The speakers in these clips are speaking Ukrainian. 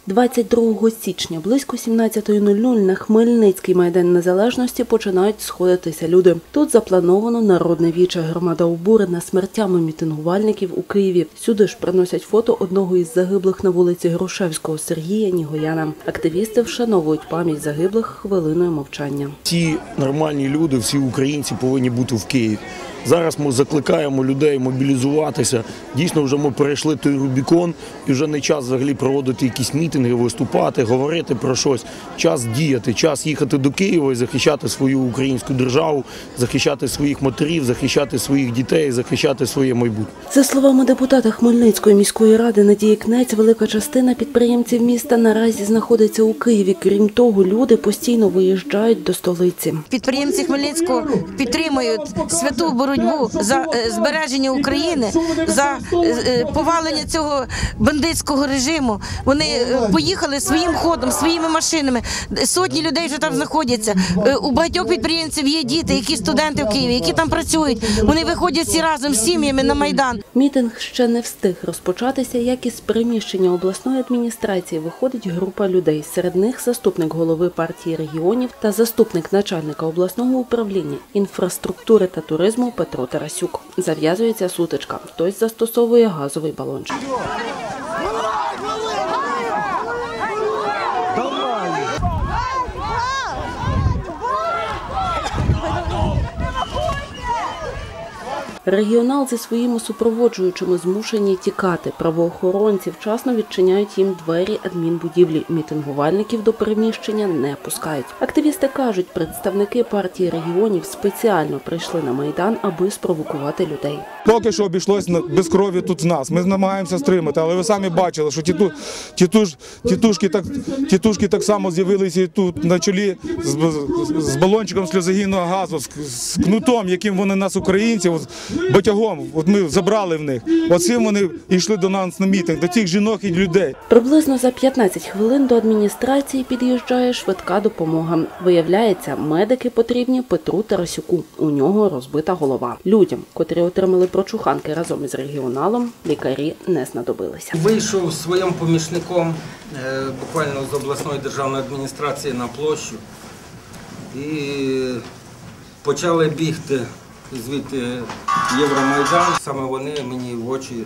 22 січня близько 17:00 на Хмельницький майдан Незалежності починають сходитися люди. Тут заплановано народне віче. Громада обурена смертями мітингувальників у Києві. Сюди ж приносять фото одного із загиблих на вулиці Грушевського Сергія Нігояна. Активісти вшановують пам'ять загиблих хвилиною мовчання. Всі нормальні люди, всі українці повинні бути в Києві. Зараз ми закликаємо людей мобілізуватися. Дійсно, вже ми перейшли той Рубікон і вже не час взагалі проводити якісь мітинги, виступати, говорити про щось. Час діяти, час їхати до Києва і захищати свою українську державу, захищати своїх матерів, захищати своїх дітей, захищати своє майбутнє. За словами депутата Хмельницької міської ради Надії Кнець, велика частина підприємців міста наразі знаходиться у Києві. Крім того, люди постійно виїжджають до столиці. Підприємці Хмельницького підтримують святу боротьбу за збереження України, за повалення цього бандитського режиму. Вони поїхали своїм ходом, своїми машинами. Сотні людей вже там знаходяться. У багатьох підприємців є діти, які студенти в Києві, які там працюють. Вони виходять всі разом з сім'ями на Майдан. Мітинг ще не встиг розпочатися, як із приміщення обласної адміністрації виходить група людей. Серед них заступник голови партії регіонів та заступник начальника обласного управління інфраструктури та туризму Петро Тарасюк. Зав'язується сутичка. Хтось застосовує газовий балончик. Регіонал зі своїми супроводжуючими змушені тікати. Правоохоронці вчасно відчиняють їм двері адмінбудівлі. Мітингувальників до переміщення не пускають. Активісти кажуть, представники партії регіонів спеціально прийшли на Майдан, аби спровокувати людей. Поки що обійшлось без крові тут в нас. Ми намагаємося стримати, але ви самі бачили, що тітушки так само з'явилися і тут на чолі з балончиком сльозогінного газу, з кнутом, яким вони нас, українців, батягом, от ми забрали в них. Оцим вони йшли до нас на мітинг, до тих жінок і людей. Приблизно за 15 хвилин до адміністрації під'їжджає швидка допомога. Виявляється, медики потрібні Петру Тарасюку. У нього розбита голова. Людям, котрі отримали прочуханки разом із регіоналом, лікарі не знадобилися. Вийшов своїм помічником буквально з обласної державної адміністрації на площу і почали бігти звідти Євромайдан. Саме вони мені в очі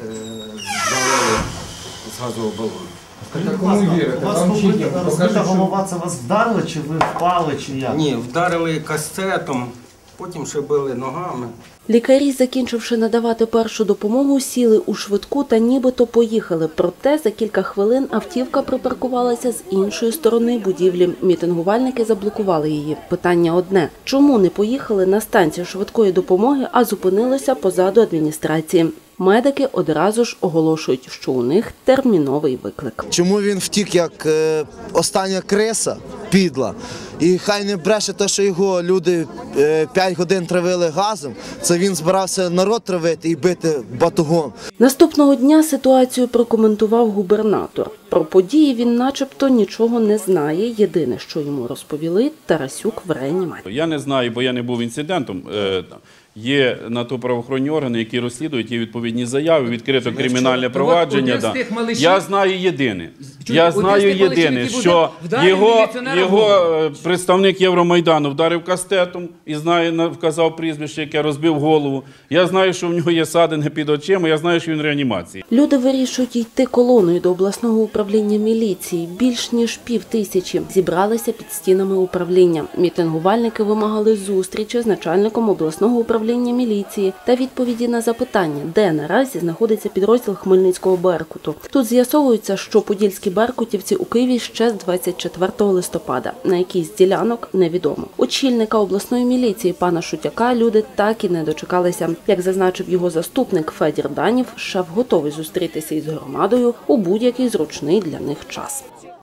залили з газового балону. Кому вірите? Розбита голова, це вас вдарили, чи ви впали, чи як? Ні, вдарили кастетом, потім ще били ногами. Лікарі, закінчивши надавати першу допомогу, сіли у швидку та нібито поїхали. Проте за кілька хвилин автівка припаркувалася з іншої сторони будівлі. Мітингувальники заблокували її. Питання одне – чому не поїхали на станцію швидкої допомоги, а зупинилися позаду адміністрації? Медики одразу ж оголошують, що у них терміновий виклик. Чому він втік як остання криса, підла? І хай не бреше те, що його люди 5 годин травили газом, це він збирався народ травити і бити батогом. Наступного дня ситуацію прокоментував губернатор. Про події він начебто нічого не знає. Єдине, що йому розповіли – Тарасюк в реанімації. Я не знаю, бо я не був інцидентом. Є на то правоохоронні органи, які розслідують, є відповідні заяви, відкрито кримінальне провадження. Я знаю єдине, що його представник Євромайдану вдарив кастетом і вказав прізвище, яке розбив голову. Я знаю, що в нього є садини під очима, я знаю, що він в реанімації. Люди вирішують йти колоною до обласного управління міліції. Більш ніж 5000 зібралися під стінами управління. Мітингувальники вимагали зустрічі з начальником обласного управління міліції та відповіді на запитання, де наразі знаходиться підрозділ Хмельницького Беркуту. Тут з'ясовується, що подільські беркутівці у Києві ще з 24 листопада. На якій з ділянок – невідомо. Очільника обласної міліції пана Шутяка люди так і не дочекалися. Як зазначив його заступник Федір Данів, шеф готовий зустрітися із громадою у будь-який зручний для них час.